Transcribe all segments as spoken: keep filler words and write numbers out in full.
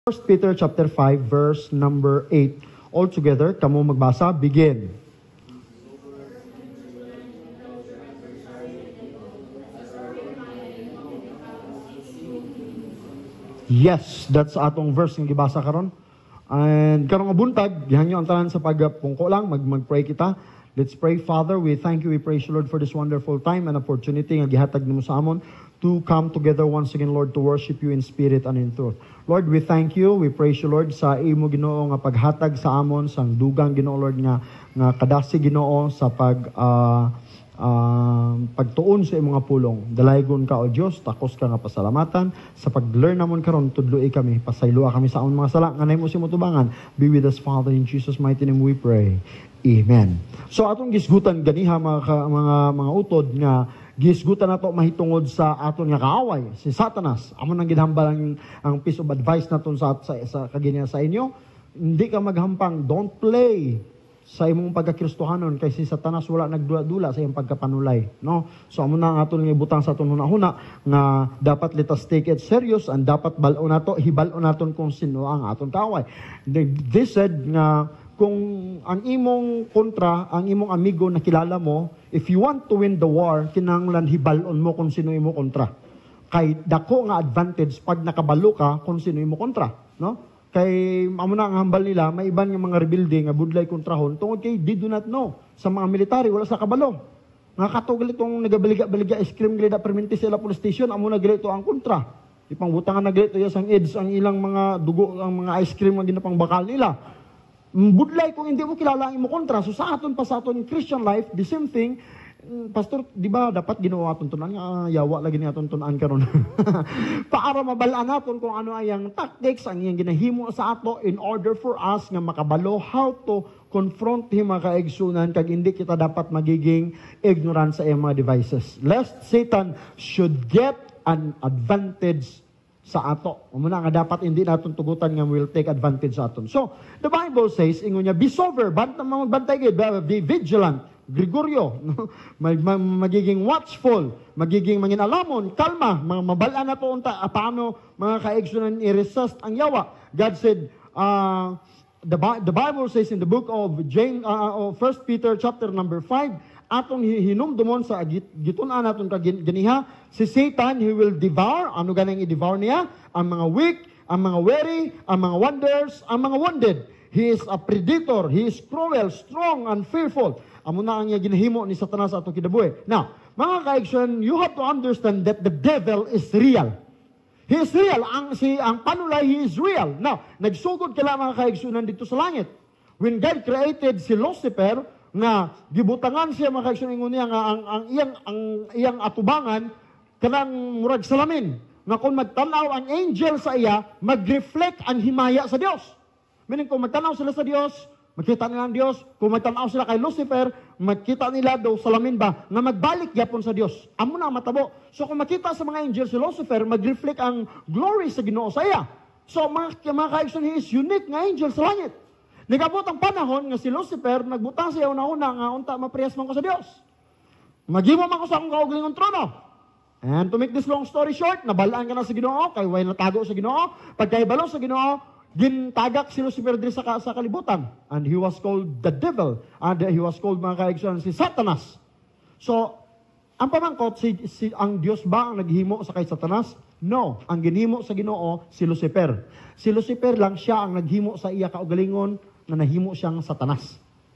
First Peter chapter five, verse number eight. All together, kamo magbasa, begin. Yes, that's atong verse nga gibasa karon. And karong buntag, gihangyo ang tanan sa pagpungko lang, mag magpray kita. Let's pray. Father, we thank you, we praise you, Lord, for this wonderful time and opportunity nga gihatag nimo sa amon to come together once again, Lord, to worship you in spirit and in truth. Lord, we thank you, we praise you, Lord, sa imo Ginoo nga paghatag sa amon sang dugang Ginoo, Lord, nga nga kadasi Ginoo sa pag uh, uh, pagtuon sa imong pulong. Dalaygon ka o Dios, takos ka nga pasalamatan sa pag-learn namon karon tudloi kami, pasaylua kami sa amon mga sala nga nahimo si motubangan. Be with us, Father, in Jesus mighty name we pray. Amen. So atong gisgutan ganiha mga ka, mga mga utod nga gisgutan nato mahitungod sa aton nga kaaway, si Satanas. Amo nang ginhambal ang, ang piece of advice naton sa sa, sa kaginiya sa inyo. Hindi ka maghampang, don't play sa imong pagkakristohanon kay si Satanas wala nagdula-dula sa imong pagkapanulay, no? So amo na ang aton nga ibutang sa aton hunahuna nga dapat let us take it serious and dapat bal-o nato hibal-o naton kung sino ang aton kaaway. This said nga kung ang imong kontra, ang imong amigo na kilala mo, if you want to win the war, kinahanglan hibalon mo kung sino imo kontra. Kay dako nga advantage pag nakabalo ka kung sino imo kontra, no? Kay amo na ang hambal nila, may iban nga mga rebuilding nga budlay kontrahon tungod kay they do not know. Sa mga military wala sa kabalo. Nga katugal itong nagabaliga-baliga ice cream glida perminti sila police station, amo na grito ang kontra. Ipangbutangan na grito yas ang AIDS ang ilang mga dugo, ang mga ice cream nga ginapang bakal nila. Budlay kung hindi mo kilala ang imo kontra. So sa aton pa sa aton Christian life, the same thing. Pastor, di ba dapat ginawa aton tunan nga uh, yawa lagi ni aton tunan karon. Para mabalaan naton kung ano ay ang tactics ang iyang ginahimo sa ato in order for us nga makabalo how to confront him mga kaigsunan kag hindi kita dapat magiging ignorant sa iyang mga devices. Lest Satan should get an advantage sa ato. Umuna nga dapat hindi naton tugutan nga will take advantage sa aton. So, the Bible says, ingon niya, be sober, bantang magbantay gid, be vigilant, Gregorio, mag, mag, magiging watchful, magiging manginalamon, kalma, mga mabalaan na to unta, paano mga kaigsunan i-resist ang yawa. God said, uh, the, the Bible says in the book of James, uh, of First Peter chapter number five, atong hinumdumon sa gitunan naton ganiha, si Satan, he will devour. Ano ganang i-devour niya? Ang mga weak, ang mga weary, ang mga wonders, ang mga wounded. He is a predator. He is cruel, strong, and fearful. Amo na ang ginahimo ni Satanas sa atong kinabuhi. Now, mga kaigsoon, you have to understand that the devil is real. He is real. Ang si ang panulay, he is real. Now, nagsugod kala mga kaigsunan dito sa langit. When God created si Lucifer, nga gibutangan siya mga kaigsunan ingon niya nga ang, ang iyang ang iyang atubangan kanang murag salamin nga kung magtanaw ang angel sa iya mag-reflect ang himaya sa Dios. Meaning kung magtanaw sila sa Dios, makita nila ang Dios. Kung magtanaw sila kay Lucifer, makita nila daw salamin ba nga magbalik gyapon sa Dios. Amo na matabo. So kung makita sa mga angel si Lucifer, mag-reflect ang glory sa Ginoo sa iya. So mga mga kaigsunan, he is unique nga angel sa langit. Nagabot ang panahon nga si Lucifer, nagbutang siya una-una nga unta mapriyas man ko sa Dios. Maghimo man ko sa akong kaugalingong trono. And to make this long story short, nabalaan ka na sa Ginoo, kay way natago sa Ginoo. Pagkaibalo sa Ginoo, gintagak si Lucifer diri sa, sa kalibutan. And he was called the devil. And he was called mga kaigsunan si Satanas. So, ang pamangkot, si, si, ang Dios ba ang naghimo sa kay Satanas? No. Ang ginhimo sa Ginoo, si Lucifer. Si Lucifer lang siya ang naghimo sa iya kaugalingon na nahimo siyang Satanas.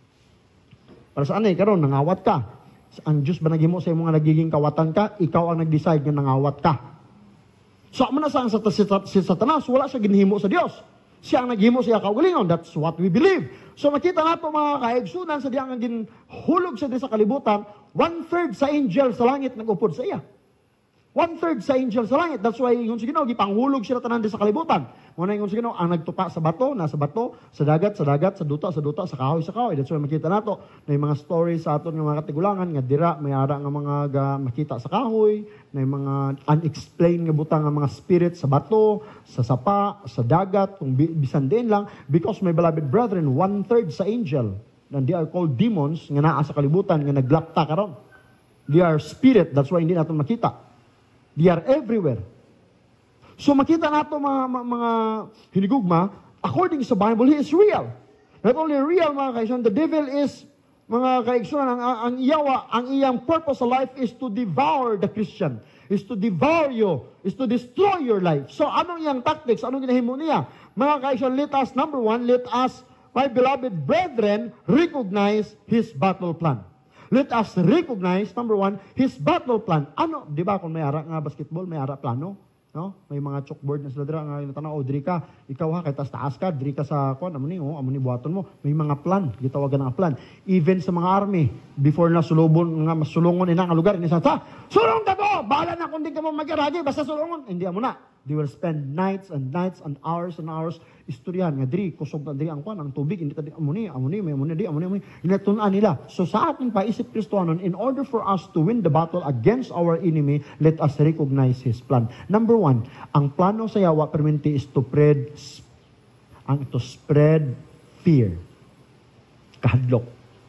Para saan eh, karon nangawat ka. Ang Diyos ba naghimo sa imong nagiging kawatan ka? Ikaw ang nag-decide nga nangawat ka. So, amo na saan sa si Satanas, wala siya ginhimo sa Dios. Siya ang naghimo sa iya kaugalingon. That's what we believe. So, makita nato mga kaigsunan sa diyang ginhulog sa di sa kalibutan, one-third sa angel sa langit nag-upod sa iya. One-third sa angel sa langit. That's why, ingon sa Ginoo, gipanghulog sila tanan di sa kalibutan. Muna ingon sa Ginoo, ang nagtupa sa bato, nasa bato, sa dagat, sa dagat, sa duta, sa duta, sa kahoy, sa kahoy. That's why makita nato na yung mga stories sa aton ng mga katigulangan, nga dira, may ara nga mga ga, makita sa kahoy, na yung mga unexplained nga butang nga mga spirit sa bato, sa sapa, sa dagat, kung bisan din lang, because my beloved brethren, one-third sa angel, and they are called demons, nga naa sa kalibutan, nga naglapta karon. They are spirit, that's why hindi natin makita. They are everywhere. So makita nato mga, mga, mga hinigugma, according sa Bible, He is real. Not only real, mga kaigsunan, the devil is, mga kaigsunan, ang, ang, ang iyawa, ang iyang purpose sa life is to devour the Christian, is to devour you, is to destroy your life. So anong iyang tactics, anong ginahimo niya? Mga kaigsunan, let us, number one, let us, my beloved brethren, recognize His battle plan. Let us recognize, number one, His battle plan. Ano? Di ba kung may ara nga basketball, may ara plano? No? May mga chalkboard na sila dira nga natanaw, o diri ka, ikaw ha, kay taas-taas ka, diri ka sa kon, amo ni, oh, amo ni buhaton mo. May mga plan, gitawagan nga plan. Even sa mga army, before na sulubon nga masulungon ina nga lugar, ni sa sulong ka to! Bahala na kung di ka mo magiragi, basta sulungon. Hindi amo na. They will spend nights and nights and hours and hours istoryahan nga diri kusog na diri ang kwan ang tubig hindi ta di amo ni amo ni may amo ni di amo ni inatun-an nila. So sa ating paisip Kristohanon, in order for us to win the battle against our enemy, let us recognize His plan. Number one, ang plano sa yawa perminti is to spread ang to spread fear. Kahadlok.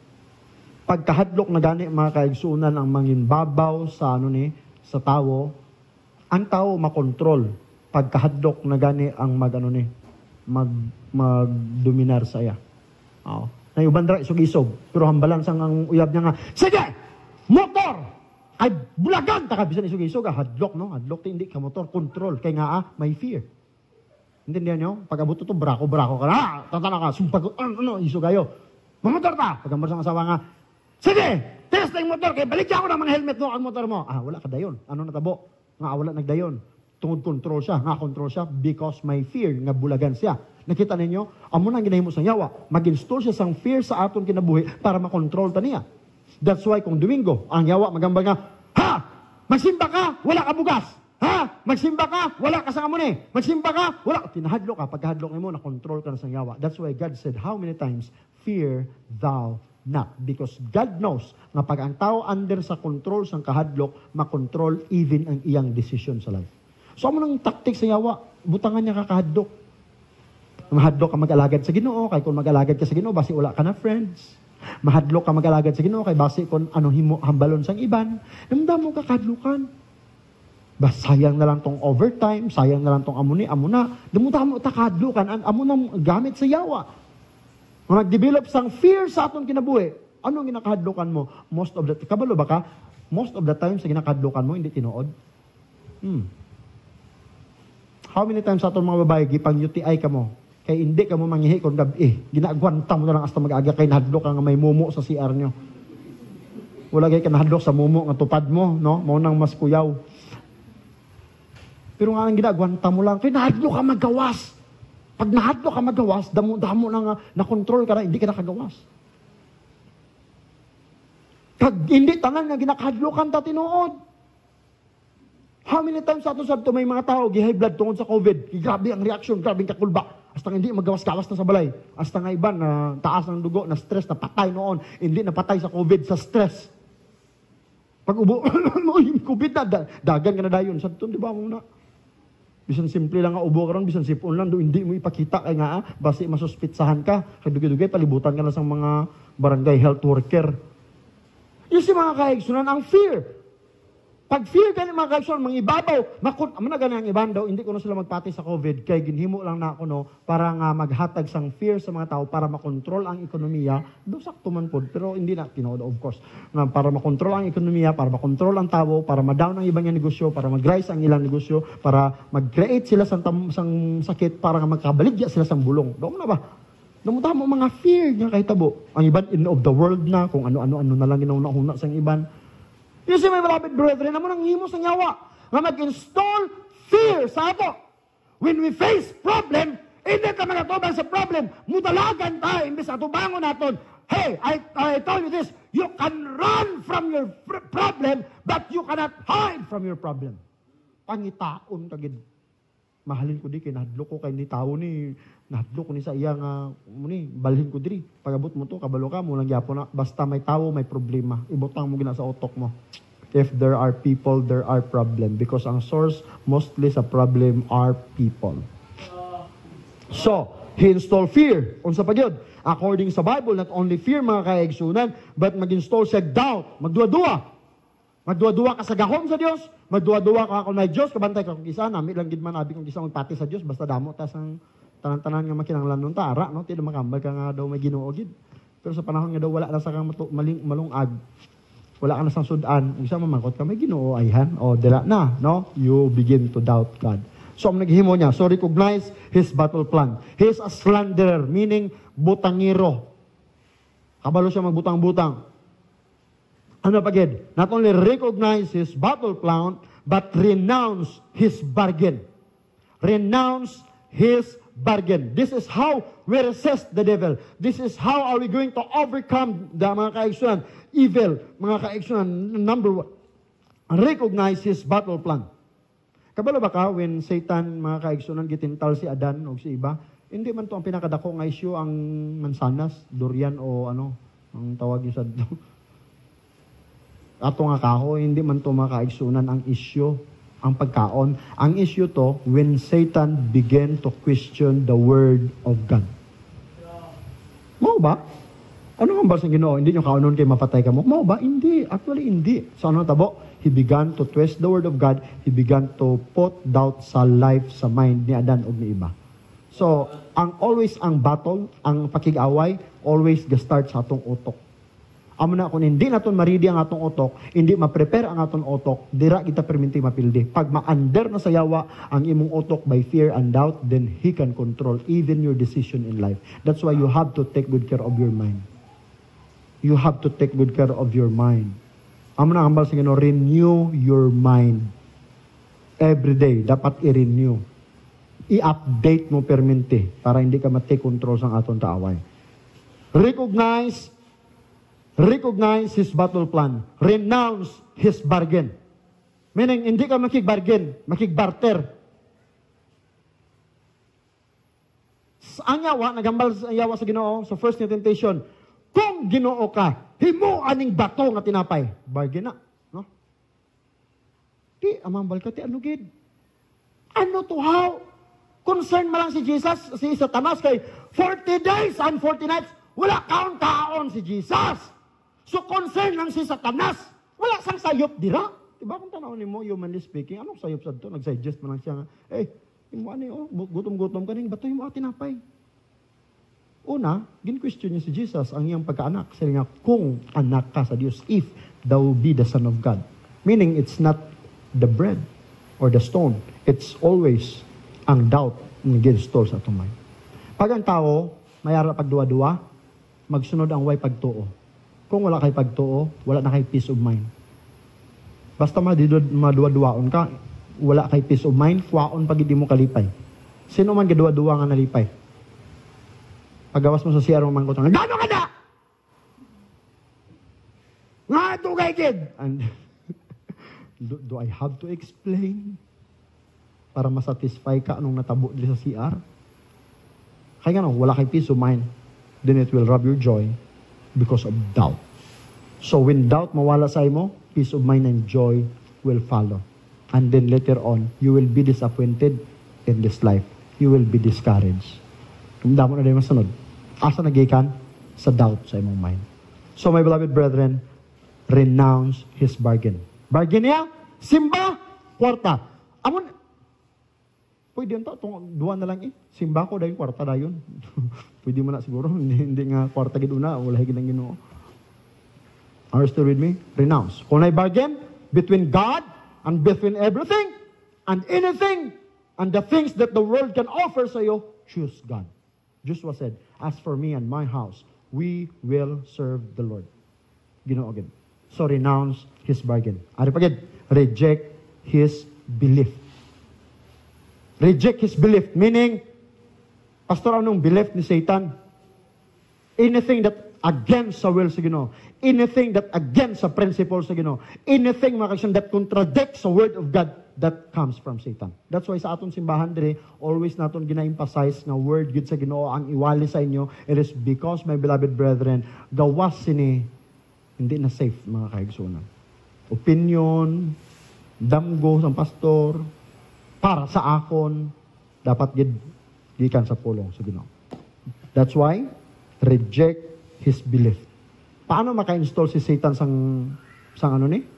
Pag kahadlok na gani mga kaigsunan ang manginbabaw sa ano ni sa tawo, ang tao makontrol. Pag kahadlok na gani ang mag ano ni mag magdominar sa iya. Oo. Na uban ra isog-isog, pero hambalan sang ang uyab niya nga, sige! Motor! Ay bulagan ta ka bisan isog-isog, ah, hadlok no, hadlok ti hindi ka motor, control kay nga ah, may fear. Intindihan niyo? Pag abot to brako-brako ka na, tatana ka, sumpag ano, ano isog ayo. Mamotor ta, pagambar sang asawa nga, sige! Test na yung motor, kay balik ako ng mga helmet mo, ang motor mo. Ah, wala ka dayon. Ano natabo? Nga wala nagdayon. Tungod control siya, nga control siya because may fear, nga bulagan siya. Nakita ninyo, amo nang ginahimo sa yawa, mag-install siya sang fear sa aton kinabuhi para makontrol ta niya. That's why kung Domingo, ang yawa magamba nga, ha! Magsimba ka, wala ka bugas. Ha? Magsimba ka, wala ka sa amon eh. Magsimba ka, wala. Tinahadlok ka, pagkahadlok mo, na-control ka na sa yawa. That's why God said, how many times, fear thou not. Because God knows na pag ang tao under sa control sang kahadlok, makontrol even ang iyang decision sa life. So, amo nang taktik sa yawa, butangan niya kakahadlok. Mahadlok ka mag-alagad sa Ginoo, kay kung mag-alagad ka sa Ginoo, basi wala ka na friends. Mahadlok ka mag-alagad sa Ginoo, kay basi kung ano himo hambalon sang iban, namda mo kakahadlokan. Bas sayang na lang tong overtime, sayang na lang tong amo ni, amo na. Damuta mo takahadlokan, amo nang gamit sa yawa. Mag-develop sang fear sa aton kinabuhi. Ano ang ginakahadlokan mo? Most of the kabalo ba ka? Most of the time sa ginakahadlokan mo hindi tinuod. Hmm. How many times sa aton mga babae gipang U T I ka mo? Kay hindi ka mo manghihi kon gabi. Eh, ginagwanta mo na lang hasta mag-aga kay nahadlok ka nga may mumo sa C R nyo. Wala kay kanahadlok sa mumo nga tupad mo, no? Mao nang mas kuyaw. Pero nga ang ginagwanta mo lang kay nahadlok ka magawas. Pag nahadlok ka magawas, damo-damo na nga, na-control ka na, hindi ka nakagawas. Kag hindi tanan nga ginakahadlokan ta tinuod. How many times sa ato sabto may mga tao gi-high blood tungod sa COVID. Grabe ang reaction, grabe ang kakulba. Hasta hindi magawas-gawas na sa balay. Hasta nga iban na taas ng dugo, na stress, na patay noon. Hindi na patay sa COVID, sa stress. Pag ubo, yung COVID na, dagan ka na dayon. Sa ito, di ba mo na? Bisan simple lang nga ubo ka ron, bisan sipon lang, do hindi mo ipakita kay nga, ah, basi masuspitsahan ka. Kay dugay-dugay, palibutan ka na sa mga barangay health worker. Yung si mga kaigsunan, ang fear. Pag fear ka ng mga kaigsunan, mga ibabaw, makun, amo na gani ang iban daw, hindi ko na sila magpati sa COVID, kay ginhimo lang na ako, no, para nga maghatag sang fear sa mga tao, para makontrol ang ekonomiya, do sakto man po, pero hindi na, tinood of course, nga para makontrol ang ekonomiya, para makontrol ang tao, para ma-down ang ibang negosyo, para mag-rise ang ilang negosyo, para mag-create sila sang, tam, sang sakit, para nga magkabaligya sila sang bulong. Doon na ba? Namunta mo mga fear nga kay tabo. Ang iban in of the world na, kung ano-ano-ano na lang ginauna-una sang iban. You see, my beloved brethren, amo nang himo sang yawa nga mag-install fear sa ato. When we face problem, hindi ka magatubang sa problem, mudalagan tayo, imbis atubangon naton, hey, I, I told you this, you can run from your problem, but you cannot hide from your problem. Pangitaon kagid. Mahalin ko di, kay nahadlok ko, kay ni tao ni, nahadlok ko ni sa iya nga, muni, balhin ko diri. Pagabot mo to, kabalo ka, mulang yapo na, basta may tao, may problema. Ibutang mo gina sa otok mo. If there are people, there are problem. Because ang source, mostly sa problem, are people. So, he installed fear. Unsa pa gyud? According sa Bible, not only fear mga kaigsunan, but mag-install siya doubt, magduwa-duwa. Magduwa-duwa ka sa gahom sa Dios, magduwa-duwa ka kung may Dios, kabantay ka kung isa, nami lang gid man abi kung isa magpati sa Dios, basta damo tas ang tanan-tanan nga makinanglan nun ta ara, no? Ti makambal ka nga daw may Ginoo gid. Pero sa panahon nga daw wala na sa kang matu- maling malungag, wala ka na sang sudan, isa mamangkot ka may Ginoo ayhan, o dila na, no? You begin to doubt God. So ang naghimo niya, so recognize his battle plan. He is a slanderer, meaning butangiro. Kabalo siya magbutang-butang. Ano pagid? Not only recognize his battle plan, but renounce his bargain. Renounce his bargain. This is how we resist the devil. This is how are we going to overcome the mga kaigsunan, evil, mga kaigsunan, number one. Recognize his battle plan. Kabalo ba ka, when Satan, mga kaigsunan, gitintal si Adan o si iba, hindi man to ang pinakadako nga issue ang mansanas, durian o ano, ang tawag yung sa ato nga kahoy, hindi man to makaigsunan ang issue, ang pagkaon. Ang issue to, when Satan began to question the word of God. Mau ba? Ano ang basang Ginoo? Hindi nyo kaunon kay mapatay ka mo? Mau ba? Hindi. Actually, hindi. So ano tabo? He began to twist the word of God. He began to put doubt sa life, sa mind ni Adan o ni iba. So, ang always ang battle, ang pakig-away, always ga-start sa atong utok. Amo na kung hindi naton maridi ang atong utok, hindi ma-prepare ang atong utok, dira kita perminti mapildi. Pag ma-under na sa yawa ang imong utok by fear and doubt, then he can control even your decision in life. That's why you have to take good care of your mind. You have to take good care of your mind. Amo na hambal sa Ginoo, renew your mind. Every day dapat i-renew. I-update mo perminti para hindi ka ma-take control sa atong taaway. Recognize Recognize his battle plan. Renounce his bargain. Meaning, hindi ka makig-bargain, makig-barter. Ang yawa, nagambal sa yawa sa Ginoo, sa first temptation, kung Ginoo ka, himo aning bato nga tinapay. Bargain na. No? Di, amambal ka, ti ano gid? Ano to how? Concern mo lang si Jesus, si Satanas kay forty days and forty nights, wala kaon-kaon si Jesus. So, concern lang si Satanas. Wala sang sayop dira. Diba kung tanaw ni mo, humanly speaking, anong sayop sa ito? Nag-suggest mo lang siya nga, eh, imo ano oh, gutom-gutom ka rin, bato yung mga tinapay. Una, gin-question niya si Jesus, ang iyang pagkaanak. Sabi nga, kung anak ka sa Diyos, if thou be the Son of God. Meaning, it's not the bread or the stone. It's always ang doubt na ginstall sa atong mind. Pag ang tao, mayara pagduwa-duwa, magsunod ang way pagtuo. Kung wala kay pagtuo, wala na kay peace of mind. Basta maduwa-duwaon ka, wala kay peace of mind, kuwaon pag hindi mo kalipay. Sino man gaduwa-duwa nga nalipay? Pagawas mo sa siyar mo mangkot, gano ka na? Nga ito kay kid! And, do, do I have to explain? Para masatisfy ka anong natabo dito sa C R? Kaya nga no, wala kay peace of mind, then it will rob your joy because of doubt. So when doubt mawala sa imo, peace of mind and joy will follow. And then later on, you will be disappointed in this life. You will be discouraged. Tumda mo na din masunod. Asa nagikan? Sa doubt sa imong mind. So my beloved brethren, renounce his bargain. Bargain niya? Simba, kwarta. Amon, pwede yun to, duwa na lang eh. Simba ko dahil kwarta na yun. Pwede mo na siguro, hindi, hindi nga kwarta gid una, wala higit ng Ginoo. Are you still with me? Renounce. Kung ay bargain between God and between everything and anything and the things that the world can offer sa iyo, choose God. Joshua said, as for me and my house, we will serve the Lord. Ginoo again. So renounce his bargain. Ari pagid, reject his belief. Reject his belief, meaning, pastor, anong belief ni Satan? Anything that against sa will sa Ginoo, anything that against sa principle sa Ginoo, anything mga kaibigan that contradicts the word of God, that comes from Satan. That's why sa aton simbahan dire, always naton gina-emphasize na word gid sa Ginoo ang iwali sa inyo. It is because, my beloved brethren, gawas sini hindi na safe mga kaigsunan. Opinion, damgo sa pastor, para sa akon, dapat gid gikan sa pulong sa Ginoo. That's why, reject his belief. Paano maka-install si Satan sang sang ano ni?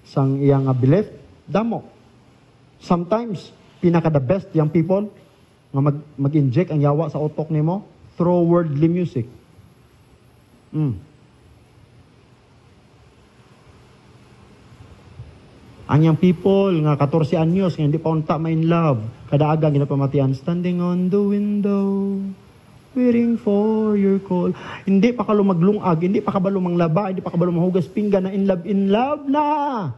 sang iyang nga belief, damo. Sometimes, pinaka the best young people nga mag, mag-inject ang yawa sa utok nimo through worldly music. Mm. Ang young people nga fourteen anyos nga hindi pa unta ma in love, kada aga ginapamatian, standing on the window, waiting for your call. Hindi pa ka lumaglungag, hindi pa ka ba lumanglaba, hindi pa ka ba lumahugas pinggan na in love, in love na.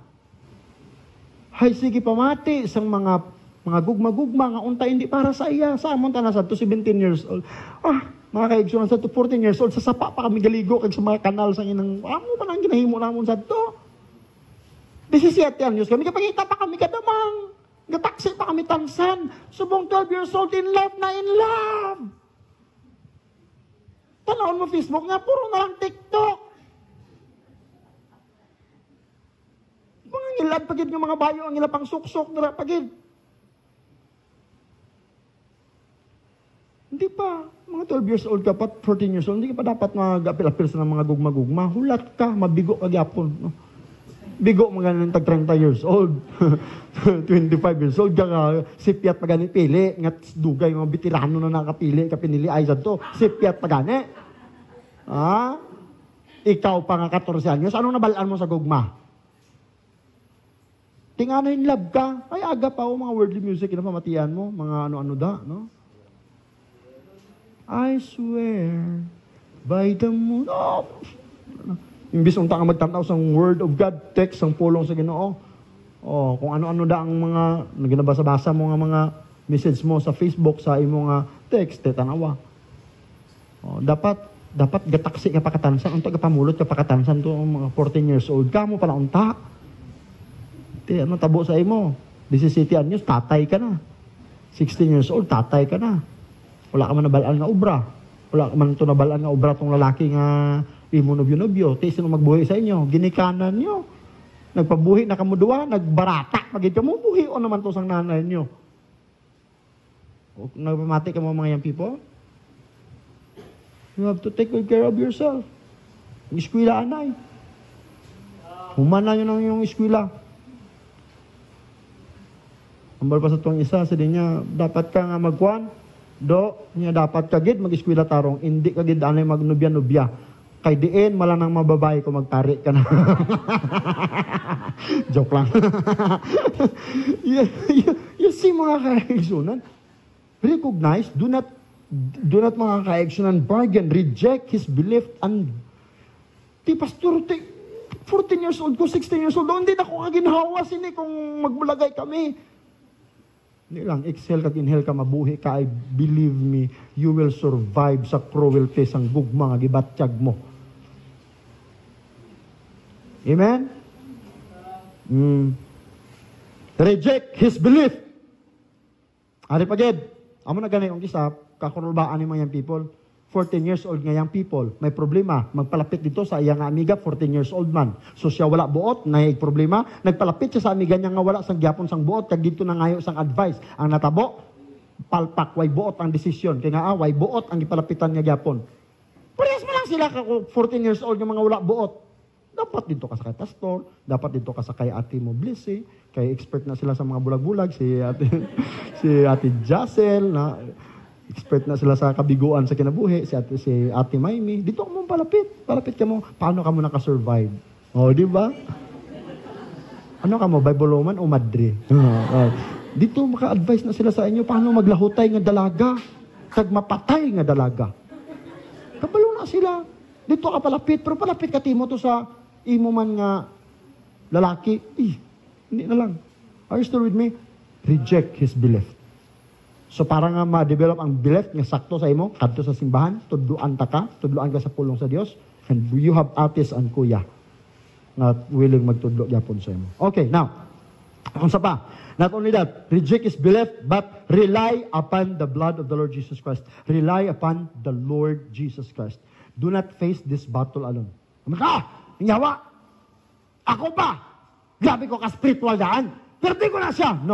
Hay sige pamati sang mga mga gugma-gugma nga unta hindi para sa iya. Sa amon ta na sa to seventeen years old. Ah, mga kaigsunan sa to fourteen years old, sa sapa pa kami galigo kag sa mga kanal sa inang amo pa nang ginahimo namon sa to. seventeen years kami kapangita pa kami kadamang. Gataksi pa kami tansan. Subong twelve years old in love na in love. Tanawon mo Facebook nga, puro na lang TikTok. Mga ngilad pagid ng mga bayo, ang ngilad pang suksok na pagid. Hindi pa. Mga twelve years old ka pa, fourteen years old, hindi ka pa dapat mag-apil-apil sa mga gugma-gugma. Hulat ka, mabigo ka gyapon. No? Bigo mga nang tag thirty years old. twenty-five years old ka nga, sipyat pagani pili. Ngat dugay mga bitirano na nakapili, kapinili ay sa to. Sipyat pagani. Ha? Ikaw pa nga fourteen anyos, anong nabalaan mo sa gugma? Tingano in love ka. Ay, aga pa o mga worldly music na pamatian mo. Mga ano-ano da, no? I swear by the moon. Oh! Imbis unta nga magtanaw sa word of God, text ang pulong sa Ginoo. Oh, kung ano-ano da ang mga naginabasa-basa mo nga mga message mo sa Facebook sa imo nga text, tanawa. Oh, dapat dapat gataksi ka pakatansan, unta ka pamulot ka pakatansan to mga fourteen years old. Kamo pala unta. Ti ano tabo sa imo? seventeen anyos tatay ka na. sixteen years old tatay ka na. Wala ka man nabalaan nga obra. Wala ka man to nabalaan nga obra tong lalaki nga imo nobyo-nobyo, ti sino magbuhi sa inyo, ginikanan nyo. Nagpabuhi na kamo duwa, nagbarata, pagid kamo buhi o naman to sang nanay nyo. O, nagpamati ka mo mga young people, you have to take good care of yourself. Ang eskwela anay. Humana nyo nang yung eskwela. Ambal pa sa tuwang isa, sa niya, dapat ka nga magkuhan, do, niya dapat kagid mag-eskwela tarong, hindi kagid anay magnubya-nubya. Kay diin, malanang mababae ko magtari ka na. Joke lang. you, you, you see mga kaegsunan, recognize, do not, do not mga kaegsunan bargain, reject his belief, and ti pastor, ti, fourteen years old ko, sixteen years old, hindi na ko kaginhawa sini kung magmulagay kami. Hindi lang, exhale kag inhale ka, mabuhi ka, I believe me, you will survive sa cruelty sang gugma nga gibatsyag mo. Amen? Mm. Reject his belief. Ari pagid, amo na ganay ang isa, kakurulbaan ni mga young people, fourteen years old nga young people, may problema, magpalapit dito sa iyang amiga, fourteen years old man. So siya wala buot, naig problema, nagpalapit siya sa amiga niya nga wala sang gyapon sang buot, kag dito na ngayo sang advice. Ang natabo, palpak, way buot ang desisyon. Kaya nga, ah, way buot ang ipalapitan niya gyapon. Parehas mo lang sila, fourteen years old yung mga wala buot. Dapat dito ka sa kay pastor, dapat dito ka sa kay ate mo Blessy, kay expert na sila sa mga bulag-bulag, si ate, si ate Jacel, na expert na sila sa kabiguan sa kinabuhi, si ate, si ate Maymie. Dito ka mo palapit, palapit ka mo, paano ka mo nakasurvive? O, di ba? Ano ka mo, Bible woman o madre? Uh, dito maka-advise na sila sa inyo, paano maglahutay nga dalaga, kag mapatay nga dalaga. Kabalo na sila. Dito ka palapit, pero palapit ka timo to sa imo man nga lalaki, eh, hindi na lang. Are you still with me? Reject his belief. So para nga ma-develop ang belief nga sakto sa imo, kadto sa simbahan, tudluan ta ka, tudluan ka sa pulong sa Dios, and you have atis and kuya na willing magtudlo gyapon sa imo. Okay, now, kung sa pa, not only that, reject his belief, but rely upon the blood of the Lord Jesus Christ. Rely upon the Lord Jesus Christ. Do not face this battle alone. Ah! Nyawa! Ako pa! Grabe ko ka-spiritual daan! Pero di ko na siya! No.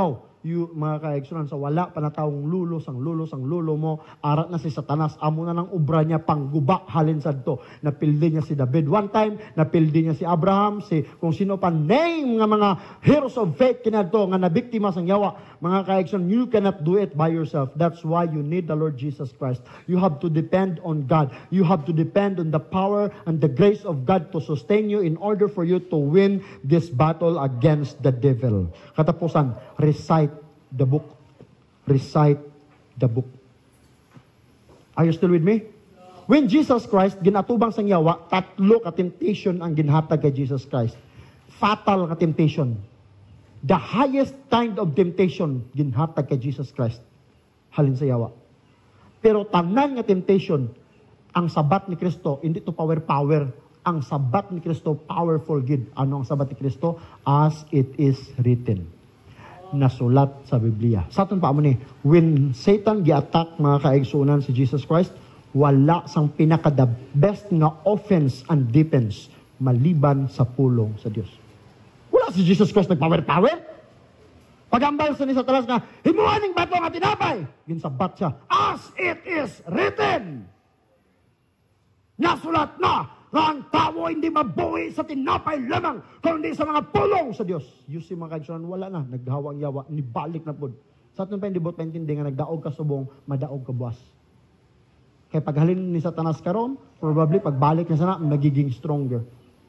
you, mga kaigsunan, sa wala pa na taong lulos, ang lulos, ang lulo mo, arat na si Satanas, amo na ng ubra niya, pangguba, halin sa to. Napildi niya si David one time, napildi niya si Abraham, si kung sino pa, name nga mga heroes of faith kinadto, nga nabiktima sang yawa. Mga kaigsunan, you cannot do it by yourself. That's why you need the Lord Jesus Christ. You have to depend on God. You have to depend on the power and the grace of God to sustain you in order for you to win this battle against the devil. Katapusan, recite the book. Recite the book. Are you still with me? When Jesus Christ, ginatubang sang yawa, tatlo ka temptation ang ginhatag kay Jesus Christ. Fatal ka temptation. The highest kind of temptation ginhatag kay Jesus Christ. Halin sa yawa. Pero tanan nga temptation, ang sabat ni Kristo, hindi to power-power. Ang sabat ni Kristo, powerful good. Ano ang sabat ni Kristo? As it is written. Nasulat sa Biblia. Sa aton pa mo ni, when Satan gi-attack mga kaigsunan si Jesus Christ, wala sang pinaka the best nga offense and defense maliban sa pulong sa Dios. Wala si Jesus Christ nag-power-power. Pagambal sa ni Satanas nga, himuaning bato nga tinapay. Ginsabat siya, as it is written. Nasulat na na ang tao hindi mabuhi sa tinapay lamang, kundi sa mga pulong sa Diyos. You see mga kaigsunan, wala na. Naghawang yawa, nibalik na po. Sa atin pa hindi bot paintindi nga nagdaog ka subong, madaog ka buwas. Kaya paghalin ni Satanas karon, probably pagbalik niya sana, magiging stronger.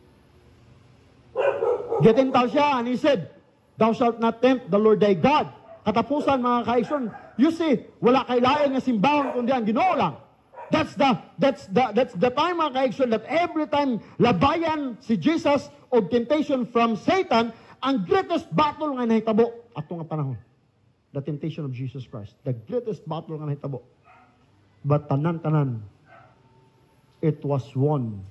Getin tao siya, and he said, thou shalt not tempt the Lord thy God. Katapusan mga kaigsunan, you see, wala kay lain nga simbahan kundi ang Ginoo lang. That's the that's the that's the time mga kaigsoon that every time labayan si Jesus o temptation from Satan, ang greatest battle nga nahitabo ato nga panahon. The temptation of Jesus Christ. The greatest battle nga nahitabo. But tanan-tanan, it was won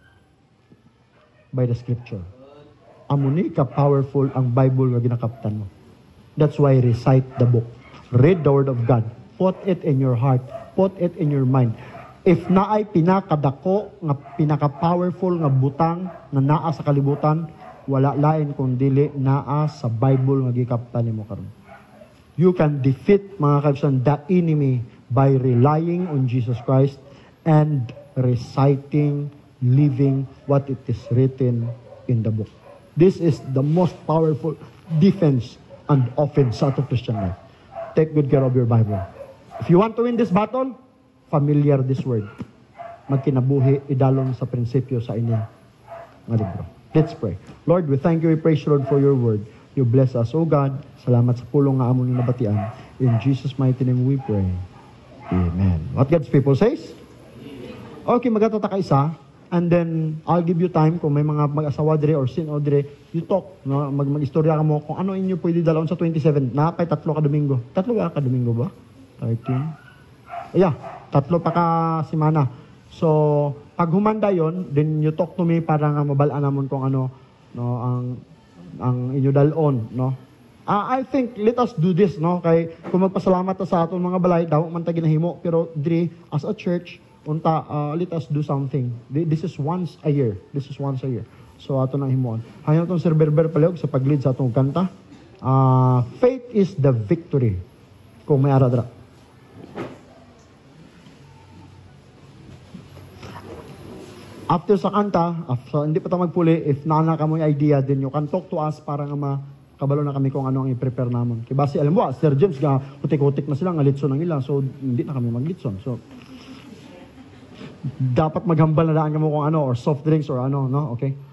by the Scripture. Amuni ka powerful ang Bible nga ginakaptan mo. That's why recite the book. Read the Word of God. Put it in your heart. Put it in your mind. If naay pinakadako, nga pinaka-powerful nga butang na naa sa kalibutan, wala lain kung dili naa sa Bible nga gikaptan nimo karon. You can defeat mga kaigsunan the enemy by relying on Jesus Christ and reciting, living what it is written in the book. This is the most powerful defense and offense sa ato Christian life. Take good care of your Bible. If you want to win this battle, familiar this word. Magkinabuhi, idalon sa prinsipyo sa inyo nga libro. Let's pray. Lord, we thank you, we praise you, Lord, for your word. You bless us, O God. Salamat sa pulong nga amon nabatian. In Jesus' mighty name we pray. Amen. What God's people says? Okay, magatata ka isa. And then, I'll give you time kung may mga mag-asawa dire or sin o dire, you talk. No? Mag- mag-istorya ka mo kung ano inyo pwede dalawon sa twenty-seven. Napay tatlo ka Domingo. Tatlo ka ka Domingo ba? thirteen. Yeah, tatlo pa ka simana. So, pag humanda yon, then you talk to me para nga mabalaan namon kung ano no ang ang inyo dalon, no. Uh, I think let us do this, no, kay kung magpasalamat ta sa aton mga balay daw man ta ginahimo, pero diri as a church unta uh, let us do something. This is once a year. This is once a year. So ato nang himuon. Hayon tong Sir Berber palihog sa paglid sa atong kanta. Uh, faith is the victory. Kung may ara dra. After sa kanta, after, hindi pa tayo magpuli, if naana ka mo yung idea, then you can talk to us para nga makabalo na kami kung ano ang i-prepare naman. Kaya basi, alam mo, Sir James, ga, kutik-kutik na sila, nga litson ang ilan, so hindi na kami maglitson. So, dapat maghambal na daan ka mo kung ano, or soft drinks or ano, no? Okay?